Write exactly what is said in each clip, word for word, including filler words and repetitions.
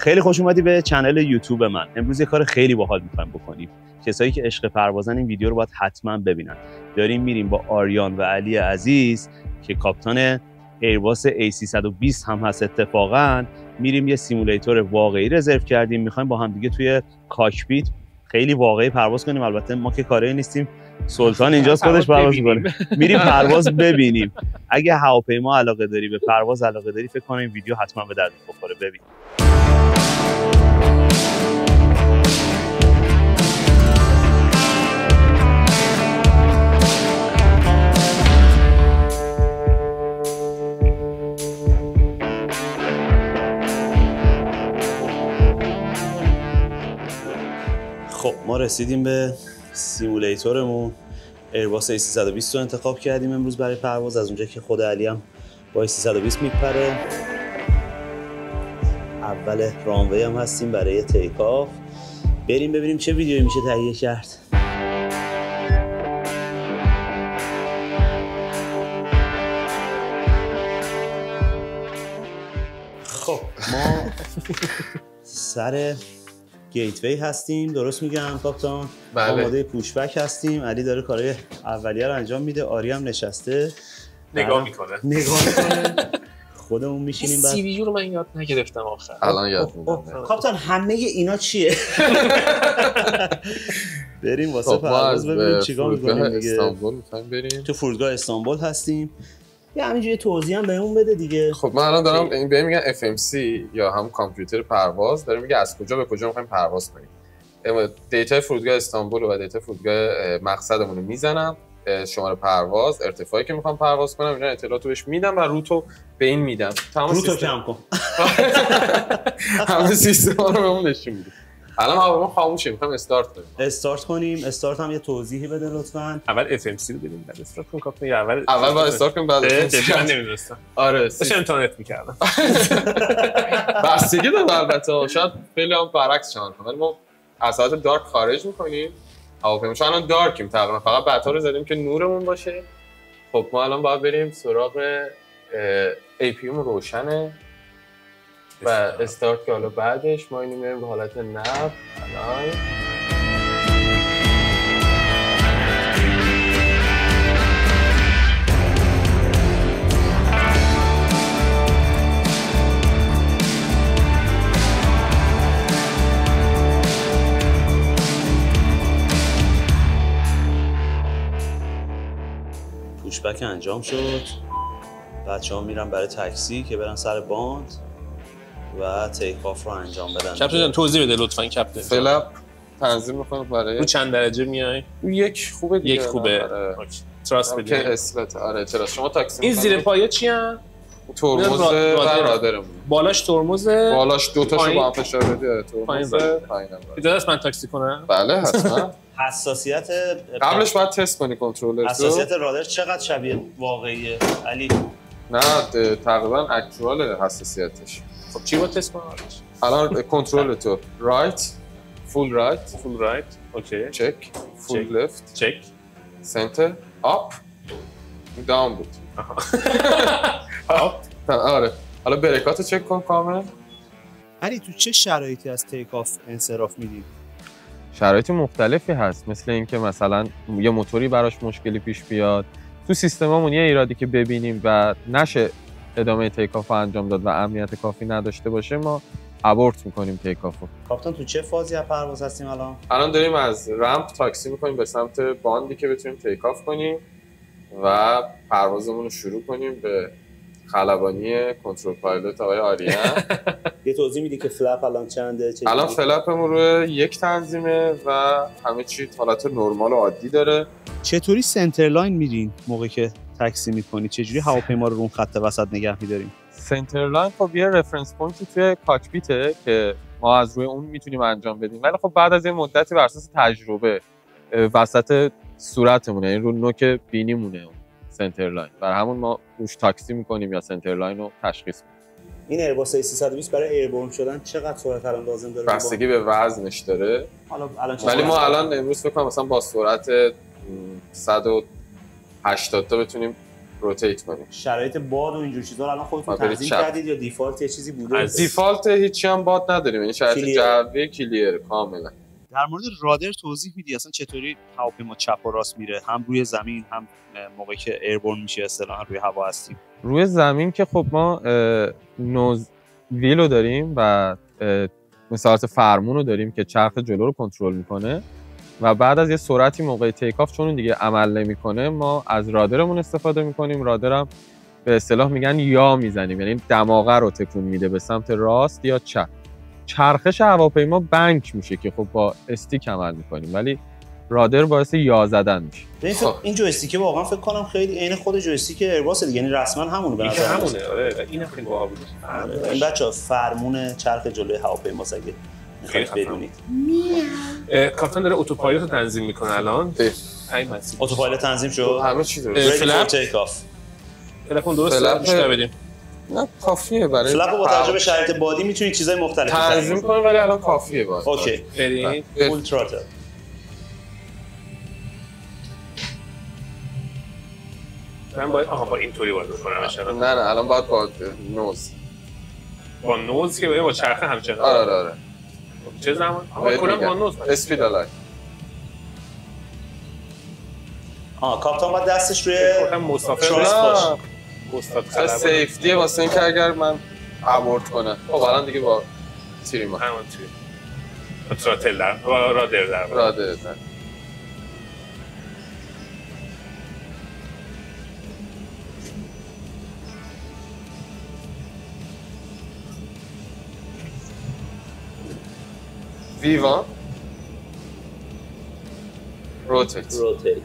خیلی خوش اومدی به چنل یوتیوب من. امروز یه کار خیلی باحال می‌خوایم بکنیم. کسایی که عشق پروازن این ویدیو رو باید حتما ببینن. داریم میریم با آریان و علی عزیز که کاپیتان ایرباس ای سیصد و بیست هم هست، اتفاقا میریم یه سیمولیتور واقعی رزرو کردیم، میخوایم با هم دیگه توی کاکپیت خیلی واقعی پرواز کنیم. البته ما که کاری نیستیم، سلطان اینجاست خودش پرواز می‌کنه. میریم پرواز ببینیم. اگه هواپیما علاقه داری، به پرواز علاقه داری، فکر کنم این ویدیو حتما به دردت بخوره. ببین. خب ما رسیدیم به سیمولیتورمون. ایرباس ای سیصد و بیست رو انتخاب کردیم امروز برای پرواز، از اونجا که خود علی هم با ای سیصد و بیست میپره. اول رانوی هم هستیم برای تیک آف. بریم ببینیم چه ویدیویی میشه تهیه کرد. خب ما سر گیتوی هستیم، درست میگم کاپیتان؟ بله. آماده پوشبک هستیم. علی داره کارهای اولیه رو انجام میده، آری هم نشسته نگاه میکنه نگاه میکنه خودمون میشینیم. بعد سی وی رو من یاد نگرفتم آخر، الان یاد میگیرم. کاپیتان همه اینا چیه؟ بریم واسه پرواز ببینیم چیکار میکنیم دیگه. استانبول میخوایم بریم. تو فرودگاه استانبول هستیم. یه همینجوری توضیح هم بهمون بده دیگه. خب من الان دارم این بهم میگن اف ام سی یا هم کامپیوتر پرواز، داره میگه از کجا به کجا میخوایم پرواز کنیم. دیتا فرودگاه استانبول و دیتا فرودگاه مقصدمون رو میزنم، شماره پرواز، ارتفاعی که میخوام پرواز کنم، اینا اطلاعاتو بهش میدم و روتو به این میدم. تمام روتو کم کن. همه سیستما رو بهمون نشون میده. الان هواپیما خاموشه، میخوام استارت کنیم. استارت کنیم. استارت هم یه توضیحی بده لطفاً. اول اف ام سی رو بدیم بعد استارت کنیم. کاپیتان یا اول اول با استارت کنیم بعد استارت. من نمیدونستم. آره داشتم اینترنت میکردم. بستگی داره البته، شاید خیلی هم برعکس شان کنه، ولی ما از حالت دارک خارج میکنیم. هواپیما چون الان دارکیم تقریبا، فقط بتا رو زدیم که نورمون باشه. خب ما الان باید بریم سراغ ای پی ام روشنه و استارت که حالا بعدش ما اینو میریم به حالت نو. الان پوشبک انجام شد. بچه‌ها میرن برای تاکسی که برن سر باند و تیک آف رو انجام بدن. کاپیتان جان توضیح بده لطفاً. کاپیتان فلپ تنظیم می‌کنم برای رو چند درجه میای؟ رو یک خوبه دیگه. یک خوبه. آره. تراست بدید. که اسلت. آره چرا شما تاکسی این زیر پایه چی ان؟ ترمز و رادارمون. بالاش ترمز، بالاش دو تاشو با هم فشار بدی. ترمز پایینم. اجازه است من تاکسی کنم؟ بله حتما. حساسیت قبلش باید تست کنی کنترلر رو. حساسیت رادار چقدر شبیه واقعیه علی؟ نه تقریبا اکچوال حساسیتش. خب چی باید تست کنم؟ الان کنترل تو رایت، فول رایت، فول رایت، اوکی، چک، فول لفت، چک، سنتر، آپ، داون بود. آپ. آره. حالا بریکاتو چک کن کامل. علی تو چه شرایطی از تیک آف انصراف میدی؟ شرایط مختلفی هست، مثل اینکه مثلا یه موتوری براش مشکلی پیش بیاد، تو سیستممون یه ایرادی که ببینیم و نشه ادامه تیک آف انجام داد و امنیت کافی نداشته باشه، ما ابورت میکنیم تیک آف رو. کاپیتان تو چه فازی از پرواز هستیم الان؟ الان داریم از رمپ تاکسی میکنیم به سمت باندی که بتونیم تیک آف کنیم و پروازمون رو شروع کنیم به خلبانی کنترل پایلوت آقای آریان. یه توضیح میدی که فلپ الان چنده؟ الان فلپمون رو یک تنظیمه و همه چی حالت نرمال و عادی داره. چطوری سنتر لاین میرین موقعی که تاکسی میکنی؟ چجوری هواپیما رو اون خط وسط نگه میداریم؟ سنتر لاین خب یه رفرنس پوینتی توی کاکپیته که ما از روی اون میتونیم انجام بدیم، ولی خب بعد از یه مدتی بر اساس تجربه وسط صورتمونه، این رو نوک بینیمونه سنتر لاین، برای همون ما روش تاکسی میکنیم یا سنتر لاین رو تشخیص میدیم. این ایرباس ای سیصد و بیست برای ایربورن شدن چقدر سرعت الان لازم داره؟ بستگی به وزنش داره. حالا الان ولی ما الان امروز فکر کنم مثلا با سرعت صد و هشتاد تا بتونیم روتیت کنیم. شرایط باد و اینجور چیزا رو الان خودتون ما برید تنظیم چپ. کردید یا دیفالت یه چیزی بوده؟ از دیفالت هیچی هم باد نداریم، یعنی شرایط کلیر. جوی کلیر کاملا. در مورد رادر توضیح میدی اصلا چطوری هواپیما چپ و راست میره، هم روی زمین هم موقعی که ایربورن میشه اصطلاحا روی هوا هستیم؟ روی زمین که خب ما نوز ویلو داریم و مثالات فرمون رو داریم که چرخ جلو رو کنترل میکنه و بعد از یه سرعتی موقع تیک آف چون اون دیگه عمل نمیکنه ما از رادرمون استفاده میکنیم. رادرم به اصطلاح میگن یا میزنیم، یعنی دماغه رو تکون میده به سمت راست یا چپ. چرخش هواپیما بنک میشه که خب با استیک عمل میکنیم، ولی رادر باعث یا زدن میشه. این این جویستیک واقعا فکر کنم خیلی عین خود جویستیک ایرباس دیگه، یعنی رسما همونه به نظر من. همونه آره، این خیلی باحال بود. این بچه‌ها فرمون چرخ جلوی هواپیما اگه میخواید بدونید. کاپتان داره اتوپایلوت رو تنظیم میکنه الان. این مسیر اتوپایلوت تنظیم شد، همه چی درست. فلپ تیک آف. تلفن درست بیشتر بدیم. نه کافیه برای فلپ با توجه به شرایط بادی میتونید چیزای مختلفی تنظیم کنید، ولی الان کافیه باشه. اوکی بریم فول تراتل. من باید آها با اینطوری باید بکنم مثلا. نه نه الان باید با نوز با نوز که با چرخه همچنان. آره آره آره. چه زمان؟ آها کنم با نوز. اسپید الاین. آها کاپتان باید دستش روی مسافر باشه. استاد سیفتیه واسه اینکه اگر من ابورت کنه. خب الان دیگه با تیریما همون توی تراتل در رادر در رادر در ویوان روتیت روتیت.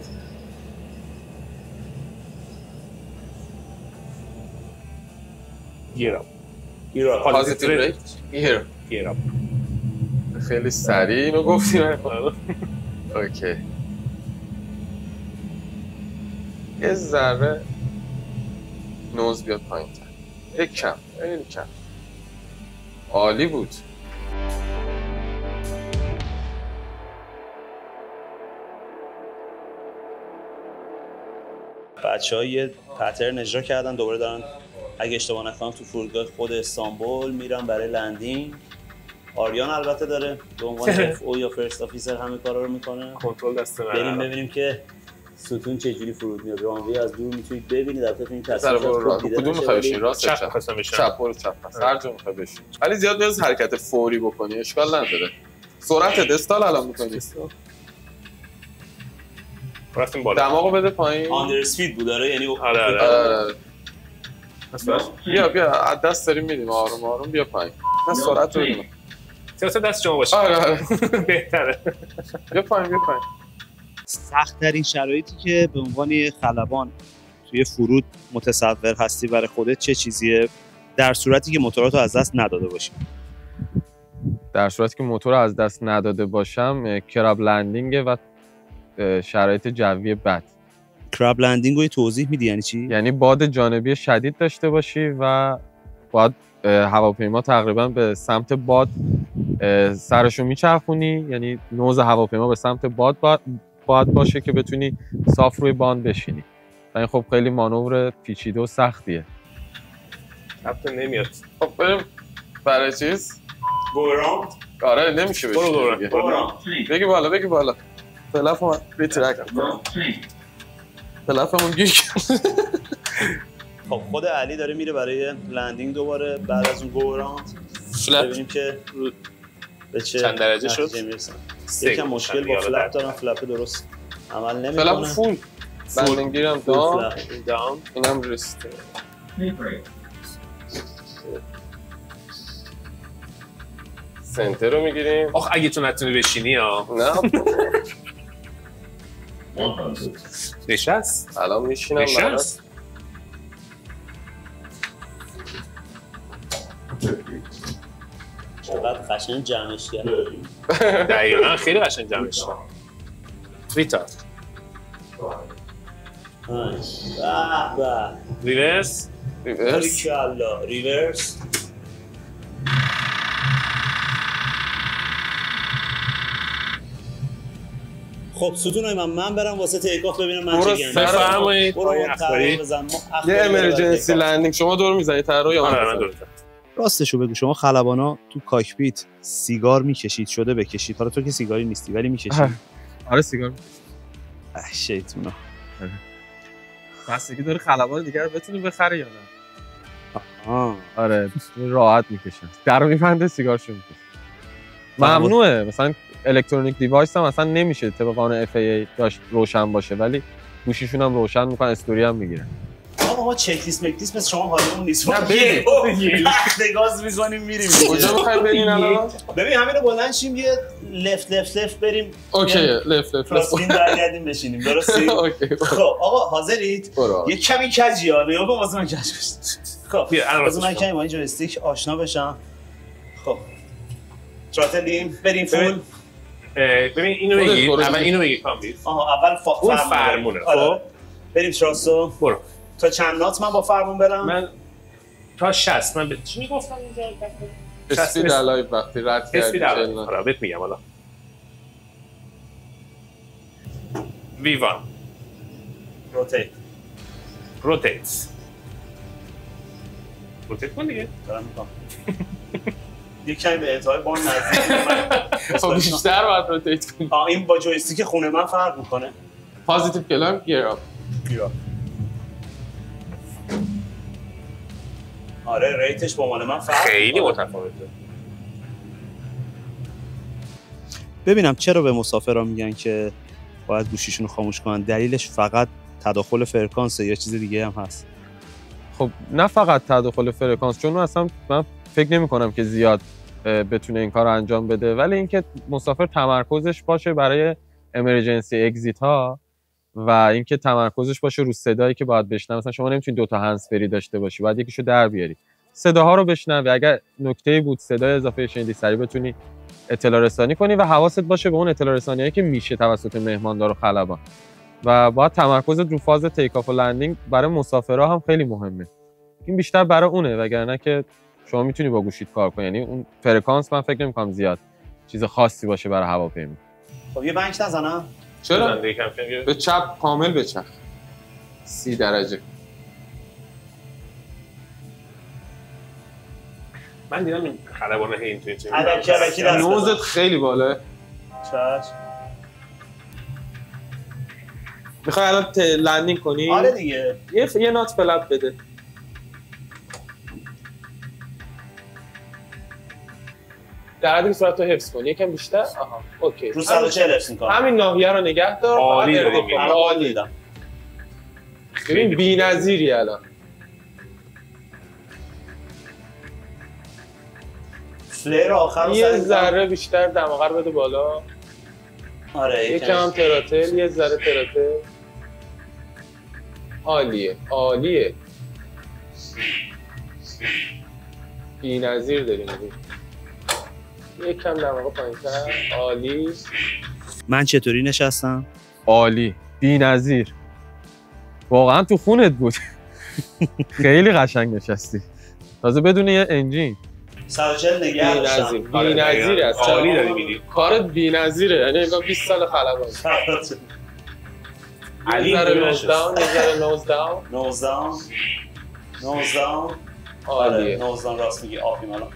گیر اپ گیر اپ پازیتیو بریک گیر گیر اپ. خیلی سریع اینو گفتیم. اوکی یه ذره نوز بیاد پایین تر، یک کم خیلی کم. عالی بود. بچه‌ها یه پترن اجرا کردن، دوباره دارن اگه اشتباه نکنم تو فرودگاه خود استانبول میرن برای لندینگ. آریان البته داره به عنوان اف او یا فرست آفیسر همه کارا رو میکنه. کنترل دست من. بریم ببینیم که ستون چه جوری فرود میاد. رانوی از دور میتونید ببینید. البته تو این سر تصویر برو کدوم میخوای بشین؟ راست چپ چپ خواستم بشم. چپ برو چپ پس هر جا میخوای بشین، ولی زیاد نیاز حرکت فوری بکنی، اشکال نداره. سرعت دستال الان میکنی. رفتیم بالا. دماغو بده پایین. آندر اسپید بود داره، یعنی آره آره. آره بیا بیا از دست داریم میدیم آروم آروم بیا پایین. نه سرعت رو ببین. سرعت دست شما باشه. آره آره بهتره. بیا پایین بیا پایین. سخت ترین شرایطی که به عنوان یه خلبان توی فرود متصور هستی برای خودت چه چیزیه در صورتی که موتوراتو از دست نداده باشی؟ در صورتی که موتور از دست نداده باشم کراب لندینگ و شرایط جوی بد. کراب لندینگ رو توضیح میدی یعنی چی؟ یعنی باد جانبی شدید داشته باشی و باید هواپیما تقریبا به سمت باد سرشو میچرخونی، یعنی نوز هواپیما به سمت باد باید باشه که بتونی صاف روی باند بشینی. و این خب خیلی مانور پیچیده و سختیه. کاپتان نمیاد. خب بریم برای چیز؟ گو اراوند؟ آره نمیشه بشین. برو برو برو. بگی بالا بگی بالا. فلافمون ریترک. فلافمون گیر کرد. خب خود علی داره میره برای لندینگ دوباره بعد از اون گو اراوند. ببینیم که به چه چند درجه شد؟ یکم مشکل با فلپ دارم، فلپ درست عمل نمیکنه. فلپ فول. لندینگ گیرم داون. داون. اینم ریست. سنتر رو میگیریم. آخ اگه تو نتونی بشینی ها. نه. نشست. الان میشینم. نشست. چقدر قشنگ جمعش کرد. دقیقاً خیلی قشنگ جمعش کرد. ریتا. به به. ریورس. ریورس. باریکلا. ریورس. خب ستون من من برم واسه تیک آف ببینم من چه گیرم. بفرمایید. برو اخباری بزن. یه امرجنسی لندینگ شما دور میزنید طراح یا من دور میزنم. راستشو بگو شما خلبانا تو کاکپیت سیگار میکشید شده بکشید. حالا تو که سیگاری نیستی ولی میکشید. آره سیگار. اه شیطونا. بستگی داره خلبان دیگه رو بتونه بخره یا نه. آها. آره راحت میکشن. درو میفنده سیگارشو میکشه. ممنوعه مثلا الکترونیک دیوایس هم اصلا نمیشه طبق قانون اف ای ای داشت روشن باشه ولی گوشیشون هم روشن میکنن استوری هم میگیرن. آقا ما چک لیست مک لیست مثل شما حالمون نیست. نه بریم. دگاز می‌زنیم میریم. کجا می‌خوایم بریم الان؟ ببین همین رو بلند شیم یه لفت لفت لفت بریم. اوکی لفت لفت. راستین برگردیم بشینیم. درسته؟ اوکی. خب آقا حاضرید؟ یه کمی کجی ها. نگاه کن واسه من کج گشت. خب واسه من کمی با این جویستیک آشنا بشم. خب تراتلیم بریم فول. ببین اینو بگید اول اینو بگید کامبیز. آها اول اون فرمونه. خب بریم تراستو. برو. تا چند نات من با فرمون برم؟ من تا شصت. من به چی میگفتم اینجا؟ اسپید علای وقتی رد کردی. اسپید علای. آره بهت میگم حالا. ویوان. روتیت. روتیت. روتیت کن دیگه. دارم میکنم. یک کمی به انتهای بان نزدیک من. خب بیشتر باید روتیت کنی. آه این با جویستیک خونه من فرق میکنه. پازیتیو کلام گیر اپ. گیر اپ. آره ریتش با مال من فرق خیلی متفاوته. ببینم چرا به مسافرها میگن که باید گوشیشون رو خاموش کنن؟ دلیلش فقط تداخل فرکانسه یا چیز دیگه هم هست؟ خب نه فقط تداخل فرکانس چون اصلا من فکر نمی کنم که زیاد بتونه این کار رو انجام بده ولی اینکه مسافر تمرکزش باشه برای امرجنسی اگزیت ها و اینکه تمرکزش باشه رو صدایی که باید بشنوه. مثلا شما نمیتونید دو تا هندز فری داشته باشی باید یکیشو در بیاری صداها رو بشنوی اگر نکته‌ای بود صدای اضافه شنیدی سریع بتونی اطلاع رسانی کنی و حواست باشه به اون اطلاع رسانیایی که میشه توسط مهماندار و خلبان و باید تمرکزت رو فاز تیک آف و لندینگ برای مسافرها هم خیلی مهمه. این بیشتر برای اونه وگرنه که شما میتونی با گوشیت کار کنی. یعنی اون فرکانس من فکر نمی‌کنم زیاد چیز خاصی باشه برای هواپیما. خب یه بنک نزنم؟ چرا؟ به چپ کامل بچرخ. سی درجه. من دیدم این خلبانه هی اینطوری چه الکی الکی دست بزن. نوزت خیلی بالاه. چش. میخوای الان لندینگ کنی؟ آره دیگه. یه ف... یه نات فلپ بده. در حدی که سرعت رو حفظ کنی یکم بیشتر. آها اوکی. رو صد و چهل حفظ می‌کنم. همین ناحیه رو نگه دار. عالی داریم. عالی دیدم. ببین بی‌نظیری الان. فلیر آخر یه ذره بیشتر دماغه رو بده بالا. آره یکم هم تراتل یه ذره تراتل. عالیه عالیه. بی‌نظیر داریم. یکم دماغه پایین‌تر. عالی. من چطوری نشستم؟ عالی. بی‌نظیر. واقعا تو خونت بود. خیلی قشنگ نشستی. تازه بدون یه انجین. صد و چهل نگه داشتم. بی‌نظیر است. عالی داری می‌دی. کارت بی‌نظیره. یعنی انگار بیست سال خلبان. علی نظر نوز داون، نظر نوز داون. نوز داون. نوز داون. عالیه. نوز داون راست میگی آفیم الان.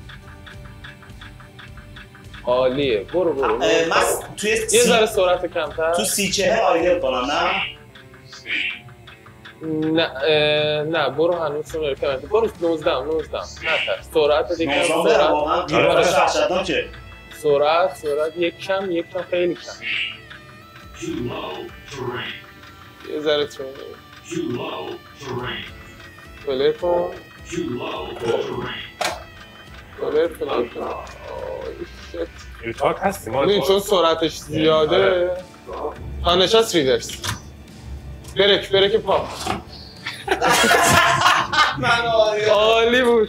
عالیه. برو برو. من توی یه ذره سرعت کمتر. تو سی چهل آیدل کنم نه؟ نه نه برو هنوز سرعت کمتر. برو نوز داون نوز داون. نه سرعت دیگه نوز داون برم واقعا دیوارش وحشتناک که سرعت سرعت یک کم یک کم خیلی کم. یه ذره ترینینگ. پلیر کن. پلیر پلیر کن. ریتارد هستیم ببین چون سرعتش زیاده تا نشست ریدرس برک برک پا عالی بود.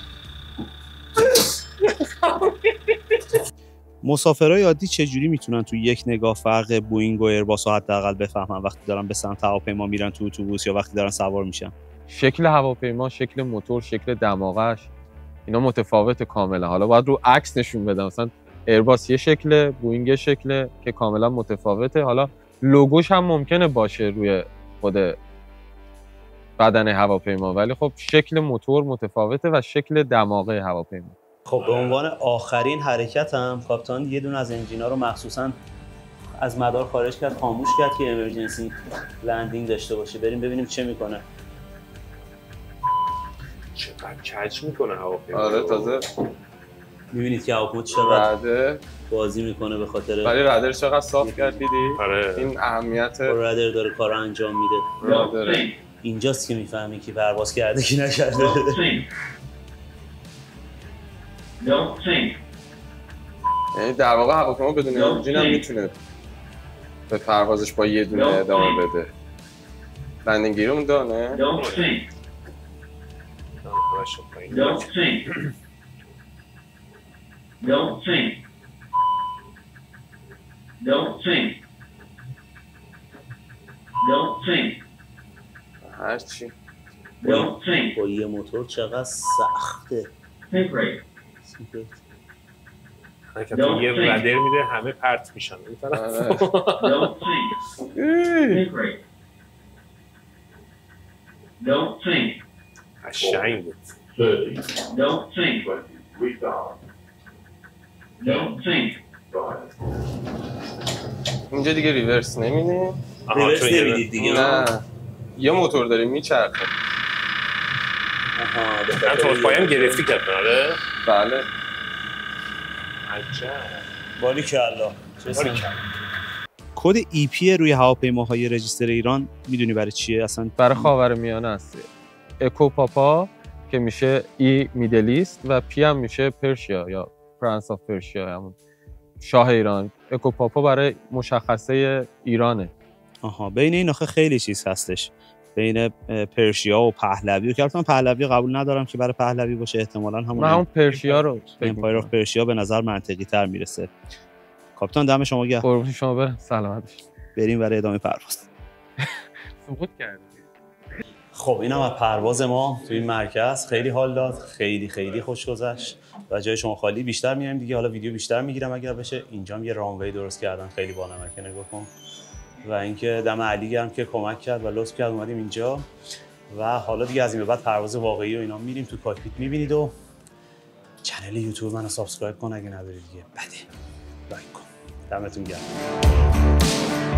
مسافرای عادی چجوری میتونن تو یک نگاه فرق بوئینگ و ایرباس رو حداقل بفهمن وقتی دارن به سمت هواپیما میرن تو اتوبوس یا وقتی دارن سوار میشن؟ شکل هواپیما، شکل موتور، شکل دماغش اینا متفاوت کاملا. حالا باید رو عکس نشون بدم. مثلا ایرباس یه شکله، بوئینگ یه شکله که کاملا متفاوته. حالا لوگوش هم ممکنه باشه روی خود بدن هواپیما، ولی خب شکل موتور متفاوته و شکل دماغه هواپیما. خب به عنوان آخرین حرکت هم کاپیتان یه دونه از انجینا رو مخصوصا از مدار خارج کرد، خاموش کرد که امرجنسی لندینگ داشته باشه. بریم ببینیم چه میکنه. چقدر کج میکنه هواپیما. آره تازه میبینید که هواپیما چقدر رده بازی میکنه به خاطر ولی ردر چقدر صاف کرد دیدی؟ آره. این اهمیت رادر داره کار انجام میده. رادر اینجاست که میفهمی که پرواز کرده کی نکرده. یعنی در واقع هواپیما بدون انجین هم میتونه به پروازش با یه دونه ادامه بده. لندینگ گیر اون دانه؟ Don't think. Don't think. Don't think. Don't think. Don't think. هرچی Don't think. با یه موتور چقدر سخته. Think rate. حرکت یه رادر میده همه پرت میشن این طرف. Don't think. Think rate. Don't think. قشنگ بود. thirty. Don't think. Don't think. اینجا دیگه ریورس نمیدیم. ریورس نمیدید دیگه. نه یه موتور داریم میچرخه. آها من تو پایم گرفتی کردن آره؟ بله. عجب. باریکلا. باریکلا. کد ای پی روی هواپیماهای رجیستر ایران میدونی برای چیه اصلا؟ برای خاورمیانه است. اکو پاپا که میشه ای میدل ایست و پی هم میشه پرشیا یا پرنس آف پرشیا، همون شاه ایران. اکو پاپا برای مشخصه ایرانه. آها بین این آخه خیلی چیز هستش، بین پرشیا و پهلوی. که البته من پهلوی قبول ندارم که برای پهلوی باشه، احتمالاً همون من همون پرشیا رو امپایر آف پرشیا به نظر منطقی تر میرسه. کاپیتان دم شما گرم. قربون شما برم. سلامت باشید. بریم برای ادامه پرواز. سقوط کردید. خب اینم از پرواز ما توی این مرکز. خیلی حال داد، خیلی خیلی خوش گذشت و جای شما خالی. بیشتر میایم دیگه، حالا ویدیو بیشتر میگیرم اگر بشه. اینجا هم یه رانوی درست کردن خیلی بانمکه، نگاه کن. و اینکه دم علی گرم که کمک کرد و لطف کرد اومدیم اینجا. و حالا دیگه از این به بعد پرواز واقعی و اینا میریم تو کاکپیت میبینید. و چنل یوتیوب منو سابسکرایب کن اگه نداری دیگه. بده لایک کن. دمتون گرم.